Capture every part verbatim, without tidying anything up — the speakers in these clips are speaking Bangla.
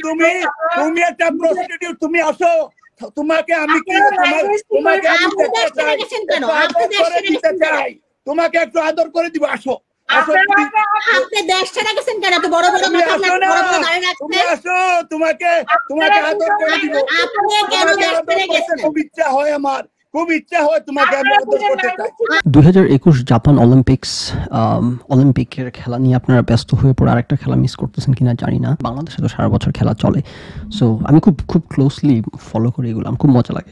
তুমি তুমি একটা প্রস্টিটিউট, তুমি আসো, তোমাকে আমি কি তোমাকে আমি দেখতে চাই, করে দিতে চাই, তোমাকে একটু আদর করে দিব, আসো আসো। আপনি দেশ ছেড়ে গেছেন কেন? এত বড় বড় মাথা, বড় বড় দাড়ি রাখতে। আসো, তোমাকে তোমাকে আদর করে দিব। আপনি কেন দেশ ছেড়ে গেছেন? খুব ইচ্ছা হয় আমার, খুব ইচ্ছা হয় তোমাকে আমি আদর করতে চাই। দুই হাজার একুশ জাপান অলিম্পিক্স, অলিম্পিকের খেলা নিয়ে আপনারা ব্যস্ত হয়ে পড়ে আরেকটা খেলা মিস করতেছেন কিনা জানি না। বাংলাদেশে তো সারা বছর খেলা চলে, সো আমি খুব খুব ক্লোজলি ফলো করি এগুলো, আমার খুব মজা লাগে।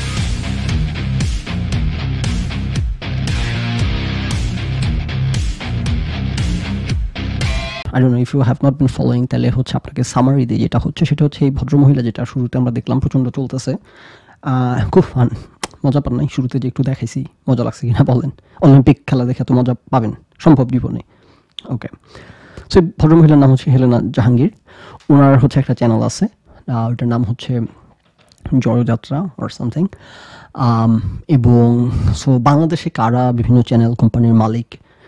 I don't know if you have not been following, তাহলে হচ্ছে আপনাকে সামারি দিয়ে যেটা হচ্ছে সেটা হচ্ছে এই ভদ্রমহিলা যেটা শুরুতে আমরা দেখলাম প্রচণ্ড চলতেছে, খুব ফান, মজা পান নাই শুরুতে যে একটু দেখাইছি, মজা লাগছে কিনা বলেন? অলিম্পিক খেলা দেখে তো মজা পাবেন সম্ভব জীবনে। ওকে, সো ভদ্রমহিলার নাম হচ্ছে হেলেনা জাহাঙ্গীর। ওনার হচ্ছে একটা চ্যানেল আছে, ওটার নাম হচ্ছে জয়যাত্রা অর সামথিং। এবং সো বাংলাদেশে কারা বিভিন্ন চ্যানেল কোম্পানির মালিক,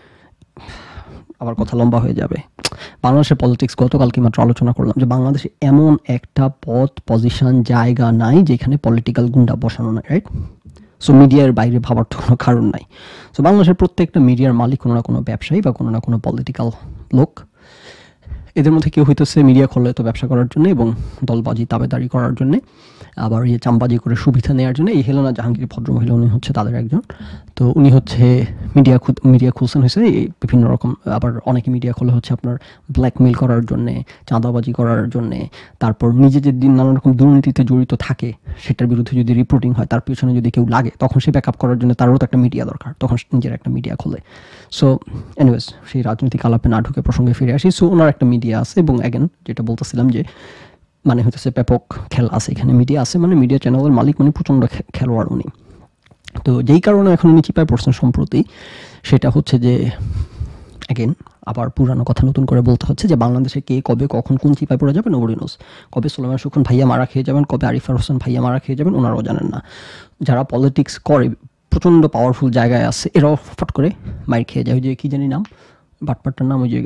আবার কথা লম্বা হয়ে যাবে। বাংলাদেশের পলিটিক্স গতকালকে মাত্র আলোচনা করলাম যে বাংলাদেশে এমন একটা পদ, পজিশন, জায়গা নাই যেখানে পলিটিক্যাল গুন্ডা বসানো নাই, রাইট? সো মিডিয়ার বাইরে ভাবার তো কোনো কারণ নাই। সো বাংলাদেশের প্রত্যেকটা মিডিয়ার মালিক কোনো না কোনো ব্যবসায়ী বা কোনো না কোনো পলিটিক্যাল লোক। এদের মধ্যে কেউ হইতেছে মিডিয়া খোলে তো ব্যবসা করার জন্য এবং দলবাজি তাবেদারি করার জন্যে, আবার ইয়ে চামবাজি করে সুবিধা নেওয়ার জন্য। এই হেলেনা জাহাঙ্গীর ভদ্রমহিলা, উনি হচ্ছে তাদের একজন। তো উনি হচ্ছে মিডিয়া মিডিয়া খুলছেন হয়েছে এই বিভিন্ন রকম, আবার অনেকে মিডিয়া খোলে হচ্ছে আপনার ব্ল্যাকমেল করার জন্যে, চাঁদাবাজি করার জন্যে, তারপর নিজে যে দিন নানা রকম দুর্নীতিতে জড়িত থাকে সেটার বিরুদ্ধে যদি রিপোর্টিং হয়, তার পিছনে যদি কেউ লাগে তখন সে ব্যাকআপ করার জন্য তারও তো একটা মিডিয়া দরকার, তখন নিজের একটা মিডিয়া খোলে। সো এনিওয়েজ, সেই রাজনৈতিক আলাপে না ঢুকে প্রসঙ্গে ফিরে আসি। সো ওনার একটা মিডিয়া আছে এবং অ্যাগেন যেটা বলতেছিলাম যে মানে হচ্ছে ব্যাপক খেলা আছে এখানে, মিডিয়া আছে, মানে মিডিয়া চ্যানেলের মালিক, মানে প্রচণ্ড খেলোয়াড় উনি। তো যেই কারণে এখন উনি চিপায় পড়ছেন সম্প্রতি, সেটা হচ্ছে যে অ্যাগেন আবার পুরানো কথা নতুন করে বলতে হচ্ছে যে বাংলাদেশে কে কবে কখন কোন চিপায় পড়ে যাবে নোবডি নোজ। কবে সুলেমান সুখন ভাইয়া মারা খেয়ে যাবেন, কবে আরিফার হোসেন ভাইয়া মারা খেয়ে যাবেন, ওনারাও জানেন না। যারা পলিটিক্স করে প্রচণ্ড পাওয়ারফুল জায়গায় আছে, এরাও ফট করে মাইর খেয়ে যায়। ওই যে কী জানি নাম, বাটপাটটার নাম, ওই যে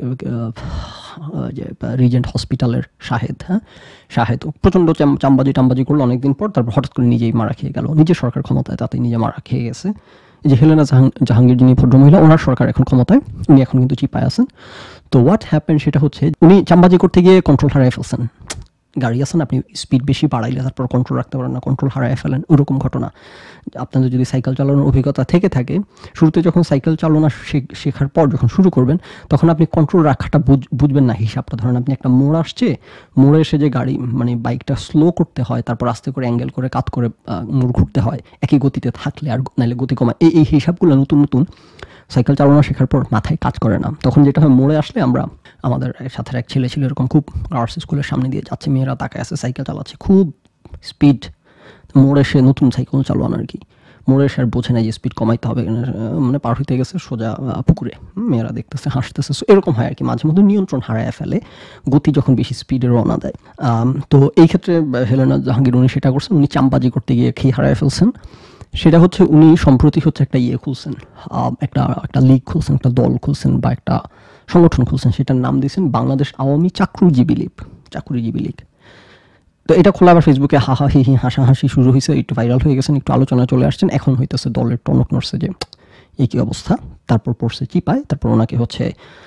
যে রিজেন্ট হসপিটালের শাহেদ, হ্যাঁ শাহেদ প্রচণ্ড চামবাজি টামবাজি করলো অনেকদিন পর, তারপর হঠাৎ করে নিজেই মারা খেয়ে গেল, নিজের সরকার ক্ষমতায় তাতে নিজে মারা খেয়ে গেছে। এই যে হেলেনা জাহাঙ্গীর যিনি ভদ্রমহিলা, ওনার সরকার এখন ক্ষমতায়, উনি এখন কিন্তু চিপায় আছেন। তো হোয়াট হ্যাপেন সেটা হচ্ছে উনি চামবাজি করতে গিয়ে কন্ট্রোল হারিয়ে ফেলছেন। গাড়ি আছেন, আপনি স্পিড বেশি বাড়াইলে তারপর কন্ট্রোল রাখতে পারেন না, কন্ট্রোল হারিয়ে ফেলেন, ওরকম ঘটনা। আপনাদের যদি সাইকেল চালানোর অভিজ্ঞতা থেকে থাকে, শুরুতে যখন সাইকেল চালানো শেখার পর যখন শুরু করবেন তখন আপনি কন্ট্রোল রাখাটা বুঝবেন না হিসাবটা। ধরেন আপনি একটা মোড় আসছে, মোড়ে এসে যে গাড়ি মানে বাইকটা স্লো করতে হয়, তারপর আস্তে করে অ্যাঙ্গেল করে কাত করে মোড় ঘুরতে হয় একই গতিতে থাকলে, আর নাহলে গতি কমায়, এই এই হিসাবগুলো নতুন নতুন সাইকেল চালানো শেখার পর মাথায় কাজ করে না। তখন যেটা হয়, মোড়ে আসলে আমরা, আমাদের সাথে এক ছেলে ছিল এরকম, খুব গার্লস স্কুলের সামনে দিয়ে যাচ্ছে, মেয়েরা তাকায় আছে, সাইকেল চালাচ্ছে খুব স্পিড, মোড়ে এসে নতুন সাইকেল চালানো আর কি, মোড়ে এসে আর বোঝে না যে স্পিড কমাইতে হবে, মানে পার হইতে গেছে সোজা পুকুরে, মেয়েরা দেখতেছে হাসতেছে। এরকম হয় আর কি, মাঝে মধ্যে নিয়ন্ত্রণ হারায় ফেলে গতি যখন বেশি স্পিডে রওনা দেয়। তো এই ক্ষেত্রে হেলেনা জাহাঙ্গীর উনি সেটা করছেন, উনি চামবাজি করতে গিয়ে খেয়ে হারায় ফেলছেন। সেটা হচ্ছে উনি সম্প্রতি হচ্ছে একটা ইয়ে খুলছেন, একটা একটা লীগ খুলছেন, একটা দল খুলছেন বা একটা সংগঠন খুলছেন, সেটার নাম দিয়েছেন বাংলাদেশ আওয়ামী চাকরিজীবী লীগ, চাকরিজীবী লীগ। তো এটা খোলা আবার ফেসবুকে হাহা হি হি হাসাহাসি শুরু হয়েছে, একটু ভাইরাল হয়ে গেছেন, একটু আলোচনায় চলে আসছেন। এখন হইতেছে দলের টনক নড়ছে যে এই কী অবস্থা। তারপর পড়ছে চিপায়, তারপর ওনাকে হচ্ছে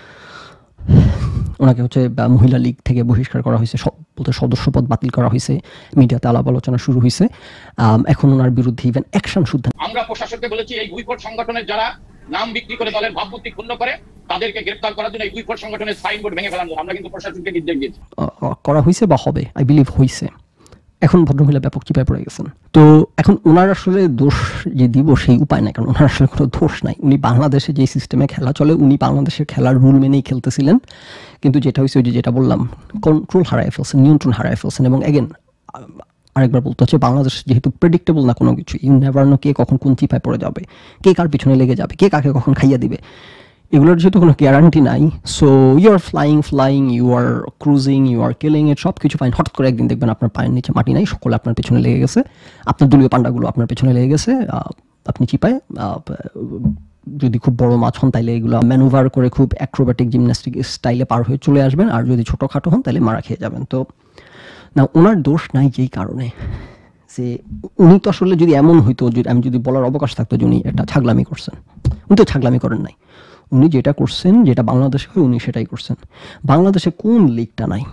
ওনাকে হচ্ছে মহিলা লীগ থেকে বহিষ্কার করা হয়েছে, বলতে সদস্যপদ বাতিল করা হয়েছে, মিডিয়াতে আলাপ আলোচনা শুরু হয়েছে। এখন ওনার বিরুদ্ধে ইভেন অ্যাকশন শুদ্ধ। আমরা প্রশাসনকে বলেছি এই দুই ফোর সংগঠনের যারা নাম বিক্রি করে দলের ভাবমূর্তি ক্ষুণ্ণ করে তাদেরকে গ্রেফতার করার জন্য এই দুই ফোর সংগঠনের সাইনবোর্ড ভেঙে ফেলানো, আমরা কিন্তু প্রশাসনকে নির্দেশ দিয়েছি। করা হয়েছে বা হবে, আই বিলিভ হয়েছে। এখন ভদ্রমহিলা ব্যাপক চিপায় পড়ে গেছেন। তো এখন ওনার আসলে দোষ যে দিব সেই উপায় নাই, কারণ ওনার আসলে কোনো দোষ নাই। উনি বাংলাদেশে যে সিস্টেমে খেলা চলে, উনি বাংলাদেশের খেলার রুল মেনেই খেলতেছিলেন, কিন্তু যেটা হয়েছে ওই যে যেটা বললাম, কন্ট্রোল হারায় ফেলছেন, নিয়ন্ত্রণ হারায় ফেলছেন। এবং এগেন আরেকবার বলতে হচ্ছে, বাংলাদেশ যেহেতু প্রেডিক্টেবল না কোনো কিছু, ইউ নেভার নো কে কখন কোন চিপায় পড়ে যাবে, কে কার পিছনে লেগে যাবে, কে কাকে কখন খাইয়া দিবে, এগুলোর যেহেতু কোনো গ্যারান্টি নাই। So you are flying flying you are cruising, you are killing, এর সব কিছু ফাইন। হঠাৎ করে একদিন দেখবেন আপনার পায়ের নিচে মাটি নাই, সকলে আপনার পেছনে লেগে গেছে, আপনার দলীয় পান্ডাগুলো আপনার পেছনে লেগে গেছে, আপনি চিপায় যদি খুব বড় মাছ হন তাইলে এগুলো ম্যানুভার করে খুব অ্যাক্রোব্যাটিক জিমন্যাস্টিক স্টাইলে পার হয়ে চলে আসবেন, আর যদি ছোটোখাটো হন তাহলে মারা খেয়ে যাবেন। তো না ওনার দোষ নাই যেই কারণে যে উনি তো আসলে যদি এমন হইতো, যদি আমি যদি বলার অবকাশ থাকতো যে উনি একটা ছাগলামি করছেন, উনি তো ছাগলামি করেন নাই। উনি যেটা করছেন, যেটা বাংলাদেশে হয় উনি সেটাই করছেন। বাংলাদেশে কোন লিগটা নাই?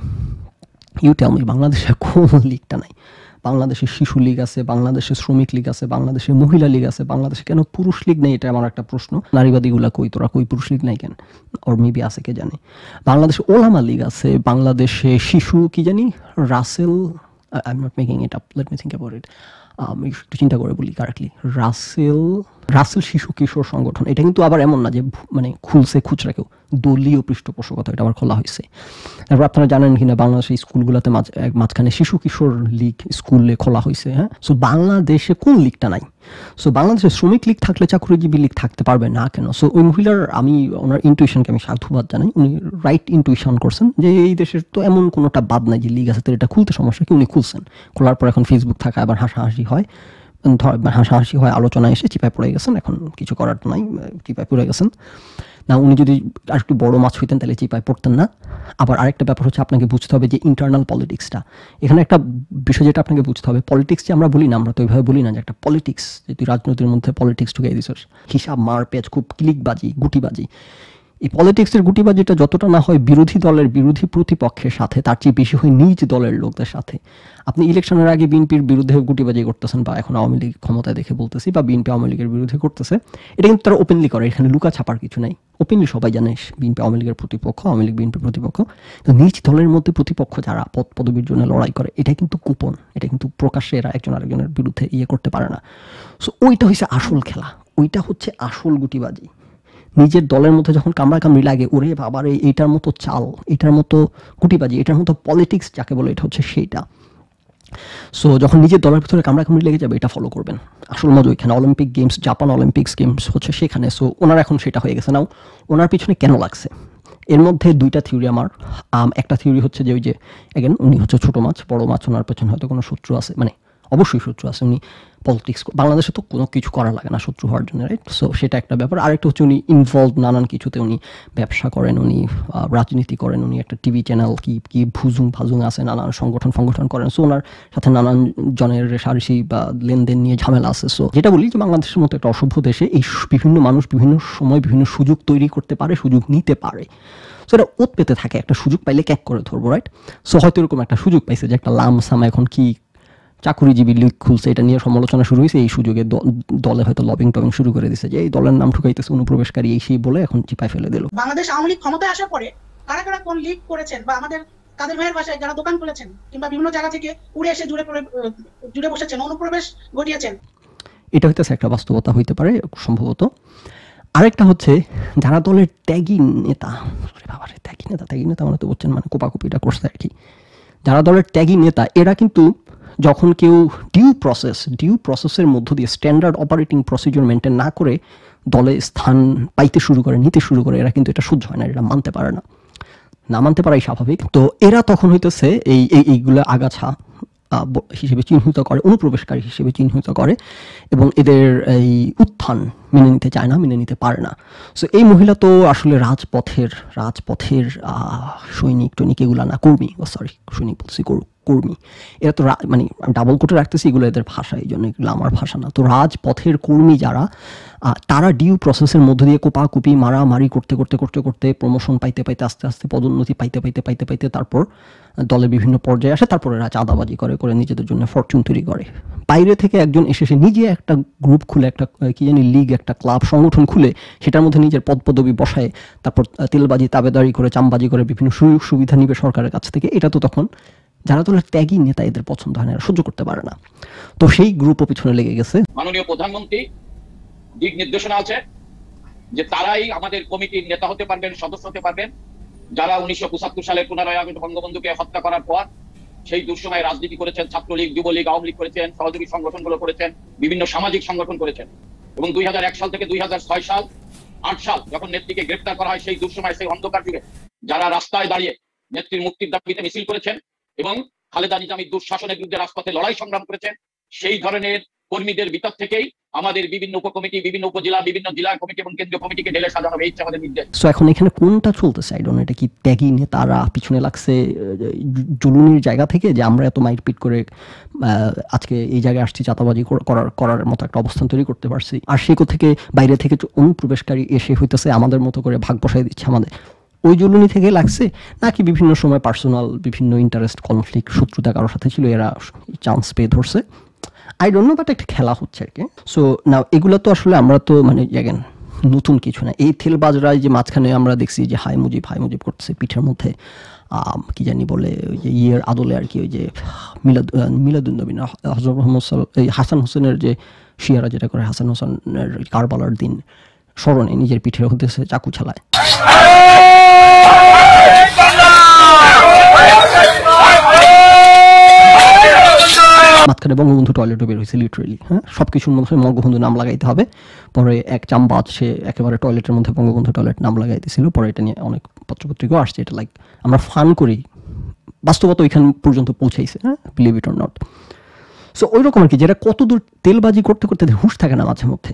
ইউ টেল মি, বাংলাদেশে কোন লিগটা নাই? বাংলাদেশের শিশু লীগ আছে, বাংলাদেশের শ্রমিক লীগ আছে, বাংলাদেশের মহিলা লীগ আছে, বাংলাদেশে কেন পুরুষ লীগ নেই? এটা আমার একটা প্রশ্ন। নারীবাদীগুলা কই, তোরা কই পুরুষ লীগ নাই কেন? ওর মেবি আছে, কে জানে। বাংলাদেশে ওলামা লীগ আছে, বাংলাদেশে শিশু কি জানি Russel, I am not making it up, let me think about it, আমি একটু চিন্তা করে বলি কারেক্টলি, রাসেল রাসেল শিশু কিশোর সংগঠন। এটা কিন্তু আবার এমন না যে মানে খুলছে খুচরা কেউ, দলীয় পৃষ্ঠপোষকতা এটা আবার খোলা হয়েছে। তারপর আপনারা জানেন কিনা বাংলাদেশের স্কুলগুলোতে মাঝখানে শিশু কিশোর লীগ স্কুলে খোলা হয়েছে। হ্যাঁ, সো বাংলাদেশে কোন লীগটা নাই? সো বাংলাদেশে শ্রমিক লীগ থাকলে চাকরিজীবী লীগ থাকতে পারবে না কেন? সো ওই মহিলার, আমি ওনার ইনটুইশনকে আমি সাধুবাদ জানাই, উনি রাইট ইনটুইশন করছেন যে এই দেশের তো এমন কোনোটা বাদ নাই যে লীগ আছে, তো এটা খুলতে সমস্যা কি? উনি খুলছেন, খোলার পর এখন ফেসবুক থাকা আবার হাসাহাসি হয়, হাসাহাসি হয়, আলোচনায় এসে চিপায় পড়ে গেছেন, এখন কিছু করার নাই, চিপায় পড়ে গেছেন। না উনি যদি আর একটু বড় মাছ হইতেন তাহলে চিপায় পড়তেন না। আবার আরেকটা ব্যাপার হচ্ছে আপনাকে বুঝতে হবে যে ইন্টারনাল পলিটিক্সটা, এখানে একটা বিষয় যেটা আপনাকে বুঝতে হবে, পলিটিক্স যে আমরা বলি না, আমরা তো ওইভাবে বলি না যে একটা পলিটিক্স, যে তুই রাজনীতির মধ্যে পলিটিক্স ঢুকিয়ে দিছিস, হিসাব মারপেচ, খুব ক্লিকবাজি, গুটিবাজি। এই পলিটিক্সের গুটিবাজিটা যতটা না হয় বিরোধী দলের বিরোধী প্রতিপক্ষের সাথে, তার চেয়ে বেশি হয় নিজ দলের লোকদের সাথে। আপনি ইলেকশনের আগে বিএনপির বিরুদ্ধে গুটিবাজি করতেছেন, বা এখন আওয়ামী লীগ ক্ষমতায় দেখে বলতেছি, বা বিএনপি আওয়ামী লীগের বিরুদ্ধে করতেছে, এটা কিন্তু তারা ওপেনলি করে, এখানে লুকা ছাপার কিছু নাই, ওপেনলি সবাই জানে বিএনপি আওয়ামী লীগের প্রতিপক্ষ, আওয়ামী লীগ বিএনপির প্রতিপক্ষ। তো নিজ দলের মধ্যে প্রতিপক্ষ যারা পদ পদবীর জন্য লড়াই করে, এটা কিন্তু গোপন, এটা কিন্তু প্রকাশ্যে এরা একজন আরেকজনের বিরুদ্ধে ইয়ে করতে পারে না। সো ওইটা হচ্ছে আসল খেলা, ওইটা হচ্ছে আসল গুটিবাজি। নিজের দলের মধ্যে যখন কামড়া কামড়ি লাগে, ওরে বাবার এইটার মতো চাল, এটার মতো গুটিবাজি, এটার মতো পলিটিক্স যাকে বলে, এটা হচ্ছে সেইটা। সো যখন নিজের দলের ভিতরে কামড়া কামড়ি লেগে যাবে, এটা ফলো করবেন। আসল মজা ওইখানে, Olympic games, Japan Olympics games হচ্ছে সেখানে। সো ওনার এখন সেটা হয়ে গেছে। নাও ওনার পিছনে কেন লাগছে, এর মধ্যে দুইটা থিওরি আমার। একটা থিওরি হচ্ছে যে ওই যে এগেন উনি হচ্ছে ছোটো মাছ, বড়ো মাছ, ওনার পেছনে হয়তো কোনো শত্রু আছে, মানে অবশ্যই শত্রু আছে, উনি পলিটিক্স, বাংলাদেশে তো কোনো কিছু করা লাগে না শত্রু হওয়ার জন্য, রাইট? সো সেটা একটা ব্যাপার। আরেকটা হচ্ছে উনি ইনভলভ নানান কিছুতে, উনি ব্যবসা করেন, উনি রাজনীতি করেন, উনি একটা টিভি চ্যানেল কি কি ভুজুং ভাজুং আছে, নানান সংগঠন সংগঠন করেন। সো ওনার সাথে নানান জনের রেশারেশি বা লেনদেন নিয়ে ঝামেলা আছে। সো যেটা বলি যে বাংলাদেশের মতো একটা অসভ্য দেশে এই বিভিন্ন মানুষ বিভিন্ন সময় বিভিন্ন সুযোগ তৈরি করতে পারে, সুযোগ নিতে পারে। সো এটা ওত পেতে থাকে, একটা সুযোগ পাইলে ক্যাক করে ধরবো, রাইট? সো হয়তো এরকম একটা সুযোগ পাইছে যে একটা লামসাম এখন কি চাকুরিজীবী লীগ খুলছে, এটা নিয়ে সমালোচনা শুরু হয়েছে, এই সুযোগে দলে হয়তো লবিং টবিং শুরু করে দিচ্ছে যে এই দলের নাম ঠুকাইতেছে অনুপ্রবেশকারী, এই সেই বলে এখন চিপায় ফেলে দিল। বাংলাদেশ আওয়ামী লীগ ক্ষমতায় আসার পরে কারা কারা কোন লীগ করেছেন, বা আমাদের কাদের ভাইয়ের বাসায় যারা দোকান খুলেছেন কিংবা বিভিন্ন জায়গা থেকে উড়ে এসে জুড়ে জুড়ে বসেছেন, অনুপ্রবেশ ঘটিয়েছেন, এটা হইতেছে একটা বাস্তবতা হইতে পারে সম্ভবত। আরেকটা হচ্ছে যারা দলের ত্যাগী নেতা, বাবার ত্যাগী নেতা ত্যাগী নেতা মানে তো বলছেন মানে কোপাকুপিটা করছে আর কি, যারা দলের ত্যাগী নেতা, এরা কিন্তু যখন কেউ ডিউ প্রসেস ডিউ প্রসেসের মধ্য দিয়ে স্ট্যান্ডার্ড অপারেটিং প্রসিডিউর মেনটেন না করে দলে স্থান পাইতে শুরু করে, নিতে শুরু করে, এরা কিন্তু এটা সহ্য হয় না, এটা মানতে পারে না, না মানতে পারাই স্বাভাবিক। তো এরা তখন হইতেছে এই এইগুলো আগাছা হিসেবে চিহ্নিত করে, অনুপ্রবেশকারী হিসেবে চিহ্নিত করে, এবং এদের এই উত্থান মেনে নিতে চায় না, মেনে নিতে পারে না। সো এই মহিলা তো আসলে রাজপথের রাজপথের সৈনিক টৈনিক এগুলা না, কর্মী, ও সরি সৈনিক বলছি, কর্মী। এরা তো মানে ডাবল কোটে রাখতেছি, এগুলো এদের ভাষা, এই জন্য এগুলো আমার ভাষা না। তো রাজপথের কর্মী যারা, তারা ডিউ প্রসেসের মধ্য দিয়ে কোপাকুপি মারামারি করতে করতে করতে করতে প্রমোশন পাইতে পাইতে আস্তে আস্তে পদোন্নতি পাইতে পাইতে পাইতে পাইতে তারপর দলের বিভিন্ন পর্যায়ে আসে, তারপর এরা চাঁদাবাজি করে করে নিজেদের জন্য ফরচুন তৈরি করে। বাইরে থেকে একজন এসে সে নিজে একটা গ্রুপ খুলে, একটা কি জানি লীগ, একটা ক্লাব সংগঠন খুলে সেটার মধ্যে নিজের পদ পদবি বসায়, তারপর তেলবাজি তাবেদারি করে, চামবাজি করে বিভিন্ন সুযোগ সুবিধা নিবে সরকারের কাছ থেকে। এটা তো তখন যারা দলের ত্যাগী নেতা, এদের পছন্দ হয় না, এরা সহ্য করতে পারে না। তো সেই গ্রুপও পিছনে লেগে গেছে। মাননীয় প্রধানমন্ত্রী দিক নির্দেশনা আছে যে তারাই আমাদের কমিটির নেতা হতে পারবেন, সদস্য হতে পারবেন, যারা উনিশশো পঁচাত্তর সালে পনেরোই আগস্ট বঙ্গবন্ধুকে হত্যা করার পর সেই দুঃসময় রাজনীতি করেছেন, ছাত্রলীগ, যুবলীগ, আওয়ামী লীগ করেছেন, সহযোগী সংগঠনগুলো করেছেন, বিভিন্ন সামাজিক সংগঠন করেছেন। এবং দুই হাজার এক সাল থেকে দুই হাজার ছয় সাল আট সাল যখন নেত্রীকে গ্রেপ্তার করা হয়, সেই দুঃসময়, সেই অন্ধকার যুগে যারা রাস্তায় দাঁড়িয়ে নেত্রীর মুক্তির দাবিতে মিছিল করেছেন এবং খালেদা নিজামীর দুঃশাসনের বিরুদ্ধে রাজপথে লড়াই সংগ্রাম করেছেন, সেই ধরনের কর্মীদের ভিতর থেকেই আমাদের বিভিন্ন উপকমিটি, বিভিন্ন উপজেলা, বিভিন্ন জেলা কমিটি এবং কেন্দ্রীয় কমিটিকে ঢেলে সাজানো হবে, এই হচ্ছে আমাদের নির্দেশ। সো এখন এখানে কোনটা চলতেছে আই ডোন্ট নো, এটা কি ত্যাগী নেতারা পিছনে লাগছে জুলুনির জায়গা থেকে যে আমরা এত মাইরপিট করে আজকে এই জায়গায় আসছি, চাঁদাবাজি করার করার মতো একটা অবস্থান তৈরি করতে পারছি, আর সেই থেকে বাইরে থেকে অনুপ্রবেশকারী এসে হইতেছে আমাদের মতো করে ভাগ বসাই দিচ্ছে আমাদের, ওই জুলুনি থেকে লাগছে নাকি বিভিন্ন সময় পার্সোনাল বিভিন্ন ইন্টারেস্ট কনফ্লিক্ট শত্রুতা কারোর সাথে ছিল, এরা চান্স পেয়ে ধরছে, আই ডোন্ট নো, বাট একটা খেলা হচ্ছে আর কি। সো না এগুলো তো আসলে আমরা তো মানে জানেন নতুন কিছু না, এই থেলবাজরাই যে মাঝখানে আমরা দেখছি যে হাই মুজিব হাই মুজিব করতেছে পিঠের মধ্যে কি জানি বলে ওই যে ইয়ের আদলে আর কি, ওই যে মিলাদ মিলাদুন্নবী না হযরত মুহাম্মদ এই হাসান হোসেনের যে শিয়ারা যেটা করে হাসান হোসেনের কারবালার দিন স্মরণে নিজের পিঠের হতেছে চাকু চালায়। মাঝখানে বঙ্গবন্ধু টয়লেটও বের হয়েছে লিটারেলি, হ্যাঁ সবকিছুর মধ্যে বঙ্গবন্ধু নাম লাগাইতে হবে, পরে এক চামবাজ সে একেবারে টয়লেটের মধ্যে বঙ্গবন্ধু টয়লেট নাম লাগাইতেছিল, পরে এটা নিয়ে অনেক পত্রপত্রিকাও আসছে, এটা লাইক আমরা ফান করি, বাস্তবতা ওইখান পর্যন্ত পৌঁছাইছে, হ্যাঁ believe it or not. So ওই রকম আর কি, যেটা কতদূর তেলবাজি করতে করতে হুঁশ থাকে না মাঝে মধ্যে।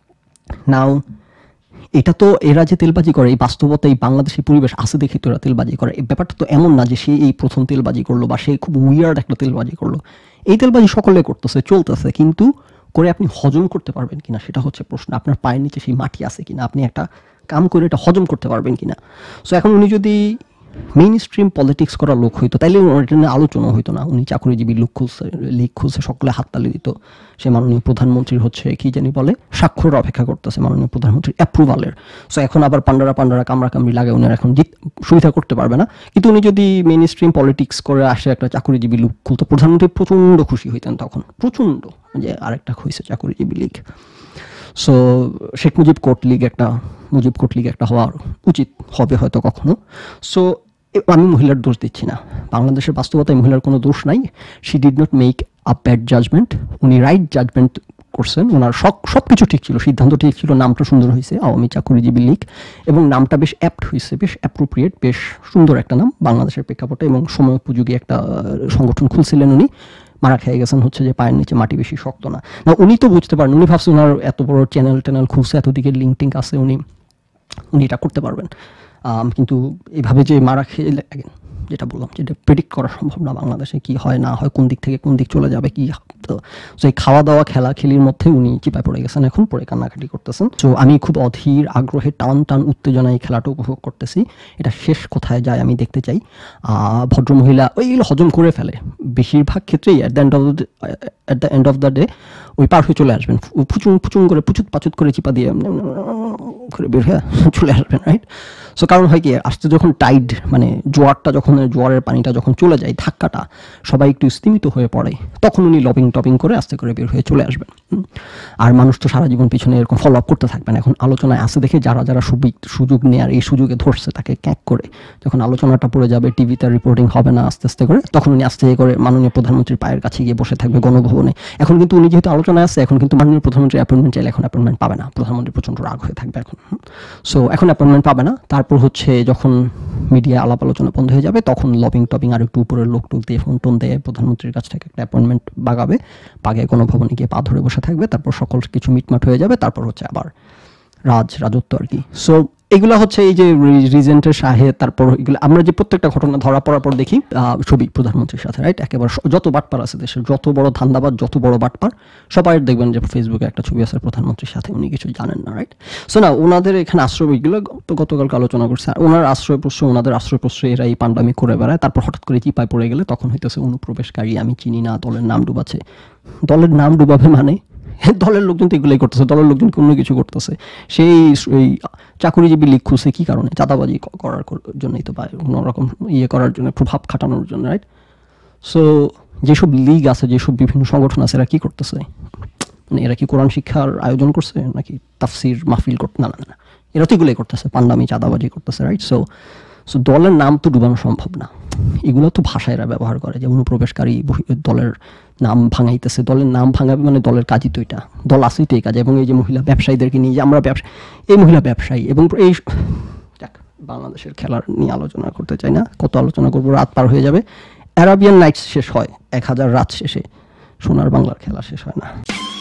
নাও এটা তো এরা যে তেলবাজি করে এই বাস্তবতা এই বাংলাদেশের পরিবেশ আছে দেখে তো এরা তেলবাজি করে, এই ব্যাপারটা তো এমন না যে সে এই প্রথম তেলবাজি করলো বা সে খুব উইয়ার্ড একটা তেলবাজি করলো, এই তেলবাজি সকলে করতেছে চলতেছে, কিন্তু করে আপনি হজম করতে পারবেন কিনা সেটা হচ্ছে প্রশ্ন, আপনার পায়ের নিচে সেই মাটি আছে কিনা, আপনি একটা কাম করে এটা হজম করতে পারবেন কিনা। সো এখন উনি যদি মেইন স্ট্রিম পলিটিক্স করা লোক হইতো তাইলে এটা নিয়ে আলোচনা হইতো না, উনি চাকরিজীবী লোক খুলছে লিগ খুলছে সকলে হাততালি দিত, সে মাননীয় প্রধানমন্ত্রীর হচ্ছে কি জানি বলে স্বাক্ষর অপেক্ষা করতেছে মাননীয় প্রধানমন্ত্রীর অ্যাপ্রুভালের। সো এখন আবার পান্ডারা পান্ডারা কামড়া কামড়ি লাগে, উনি এখন জিত সুবিধা করতে পারবে না, কিন্তু উনি যদি মেইন স্ট্রিম পলিটিক্স করে আসে একটা চাকরিজীবী লোক খুলতো প্রধানমন্ত্রী প্রচণ্ড খুশি হইতেন তখন, প্রচণ্ড যে আরেকটা হয়েছে চাকরিজীবী league. So Sheikh Mujib coat league একটা মুজিব কোর্ট লীগ একটা হওয়া উচিত হবে হয়তো কখনো। সো আমি মহিলার দোষ দিচ্ছি না, বাংলাদেশের বাস্তবতায় মহিলার কোনো দোষ নাই, she did not make a bad judgement, উনি রাইট জাজমেন্ট করছেন, ওনার সব সব কিছু ঠিক ছিল, সিদ্ধান্ত ঠিক ছিল, নামটা সুন্দর হয়েছে আওয়ামী চাকরিজীবী লীগ, এবং নামটা বেশ অ্যাপ্ট হয়েছে, বেশ অ্যাপ্রোপ্রিয়েট, বেশ সুন্দর একটা নাম বাংলাদেশের প্রেক্ষাপটে, এবং সময় উপযোগী একটা সংগঠন খুলছিলেন উনি, মারা খেয়ে গেছেন হচ্ছে যে পায়ের নিচে মাটি বেশি শক্ত না। না উনি তো বুঝতে পারেন, উনি ভাবছেন ওনার এত বড় চ্যানেল ট্যানেল খুলছে, এতদিকে লিঙ্ক টিঙ্ক আছে, উনি উনি এটা করতে পারবেন, কিন্তু এইভাবে যে মারা খেয়ে যেটা বললাম যেটা প্রেডিক্ট করা সম্ভব না বাংলাদেশে কি হয় না হয়, কোন দিক থেকে কোন দিক চলে যাবে কি, তো সেই খাওয়া দাওয়া খেলা খেলির মধ্যে উনি চিপায় পড়ে গেছেন, এখন পরে কান্নাকাটি করতেছেন। তো আমি খুব অধীর আগ্রহে টান টান উত্তেজনায় এই খেলাটা উপভোগ করতেছি, এটা শেষ কোথায় যায় আমি দেখতে চাই। ভদ্রমহিলা ওইগুলো হজম করে ফেলে বেশিরভাগ ক্ষেত্রেই, at the end of at the end of the day ওই পার হয়ে চলে আসবেন, ফুচুং ফুচুং করে পুচুত পাচুত করে চিপা দিয়ে করে বের হয়ে চলে আসবেন, রাইট। সো কারণ হয় কি আসতে যখন টাইড মানে জোয়ারটা যখন জোয়ারের পানিটা যখন চলে যায় ধাক্কাটা সবাই একটু স্তিমিত হয়ে পড়ে, তখন উনি লপিং টপিং করে আস্তে করে বের হয়ে চলে আসবেন। আর মানুষ তো সারা জীবন পিছনে এরকম ফলো আপ করতে থাকবেন, এখন আলোচনায় আসে দেখে যারা যারা সুযোগ নেয়ার এই সুযোগে ধরছে তাকে ক্যাক করে, যখন আলোচনাটা পড়ে যাবে টিভিতে রিপোর্টিং হবে না আস্তে আস্তে করে, তখন উনি আস্তে করে মাননীয় প্রধানমন্ত্রীর পায়ের কাছে গিয়ে বসে থাকবে গণভবনে। এখন কিন্তু উনি যেহেতু আলোচনায় আছে, এখন কিন্তু মাননীয় প্রধানমন্ত্রী অ্যাপয়েন্টমেন্ট চাইলে এখন অ্যাপয়েন্টমেন্ট পাবে না, প্রধানমন্ত্রী প্রচন্ড রাগ হয়ে থাকবে এখন। সো এখন অ্যাপয়েন্টমেন্ট পাবে না, তারপর হচ্ছে যখন মিডিয়া আলাপ আলোচনা বন্ধ হয়ে যাবে তখন লবিং টপিং আর একটু উপরের লোক টোক দিয়ে ফোন টোন দিয়ে প্রধানমন্ত্রীর কাছ থেকে একটা অ্যাপয়েন্টমেন্ট বাগাবে, বাগে গণভবনে গিয়ে পা ধরে বসে থাকবে, তারপর সকল কিছু মিটমাট হয়ে যাবে, তারপর হচ্ছে আবার রাজ রাজত্ব আর কি। সো এগুলো হচ্ছে এই যে রিজেন্টের শাহেদ, তারপর এগুলো আমরা যে প্রত্যেকটা ঘটনা ধরা পড়ার পর দেখি ছবি প্রধানমন্ত্রীর সাথে, রাইট। একেবারে যত বাটপার আছে দেশের, যত বড় ধান্দাবাদ, যত বড় বাটপার সবাই দেখবেন যে ফেসবুকে একটা ছবি আছে প্রধানমন্ত্রীর সাথে, উনি কিছু জানেন না, রাইট। সো না ওনাদের এখানে আশ্রয়, এগুলো তো গতকালকে আলোচনা করছে, ওনার আশ্রয় প্রশ্রয় ওনাদের আশ্রয় প্রশ্রয় এরা এই পান্ডামি করে বেড়ায়, তারপর হঠাৎ করে চিপায় পড়ে গেলে তখন হইতেছে অনুপ্রবেশকারী, আমি চিনি না, দলের নাম ডুবাচ্ছে। দলের নাম ডুবাবে মানে দলের লোকজন তো এগুলোই করতেছে, দলের লোকজন অন্য কিছু করতেছে, সেই এই চাকরিজীবী লীগ খুলছে কি কারণে? চাঁদাবাজি করার জন্যই তো, বা কোনোরকম ইয়ে করার জন্য, প্রভাব খাটানোর জন্য, রাইট। সো যেসব লীগ আছে, যেসব বিভিন্ন সংগঠন আছে, এরা কি করতেছে? মানে এরা কি কোরআন শিক্ষার আয়োজন করছে নাকি তাফসির মাহফিল করতে? না না না, এরা তো এগুলোই করতেছে, পান্ডামি চাঁদাবাজি করতেছে, রাইট। সো সো দলের নাম তো ডুবানো সম্ভব না, এগুলো তো ভাষা এরা ব্যবহার করে, যে অনুপ্রবেশকারী দলের নাম ভাঙাইতেছে, দলের নাম ভাঙাবে মানে দলের কাজই তো এটা, দল আসেই তো এই কাজে। এবং এই যে মহিলা ব্যবসায়ীদেরকে নিয়ে যে আমরা ব্যবসা, এই মহিলা ব্যবসায়ী এবং এই বাংলাদেশের খেলার নিয়ে আলোচনা করতে চাই না, কত আলোচনা করবো, রাত পার হয়ে যাবে। অ্যারাবিয়ান নাইটস শেষ হয় এক হাজার রাত শেষে, সোনার বাংলার খেলা শেষ হয় না।